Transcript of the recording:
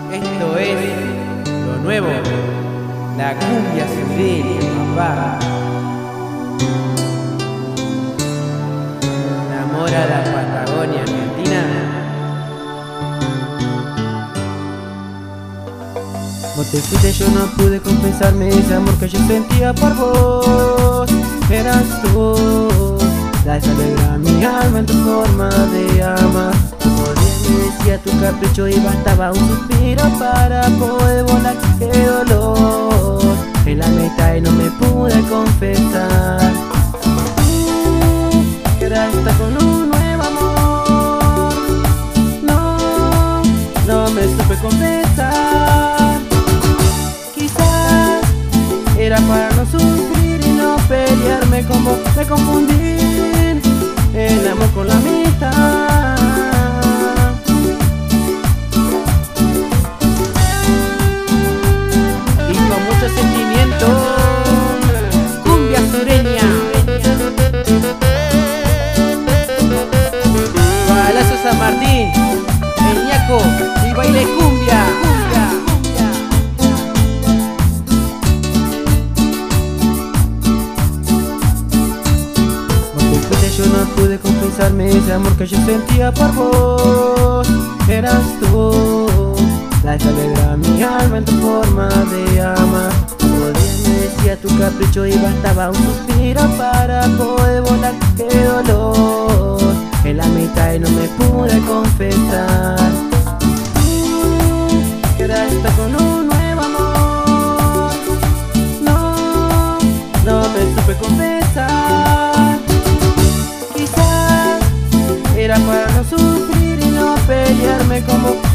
Esto es lo nuevo, la cumbia sureña, papá. Enamora la Patagonia Argentina. Vos te fuiste, yo no pude confesarme ese amor que yo sentía por vos. Eras tú, la que alegra mi alma en tu forma de amar. Me decía tu capricho y bastaba un suspiro para poder volar. ¡Qué dolor! En la mitad y no me pude confesar. Quería estar con un nuevo amor. No me supe confesar. Quizás era para no sufrir y no pelearme como me confundí. El amor con la mitad. Sentimiento, cumbia sureña. Palacio San Martín, el ñaco y baile cumbia. Yo no pude confesarme ese amor que yo sentía por vos. Eras tú, la que alegra mi alma en tu forma de amar. Todo día me decía tu capricho y bastaba un suspiro para poder volar. ¡Qué dolor! En la mitad y no me pude confesar. Quería estar con un nuevo amor. No me supe confesar. Quizás era para no sufrir y no pelearme como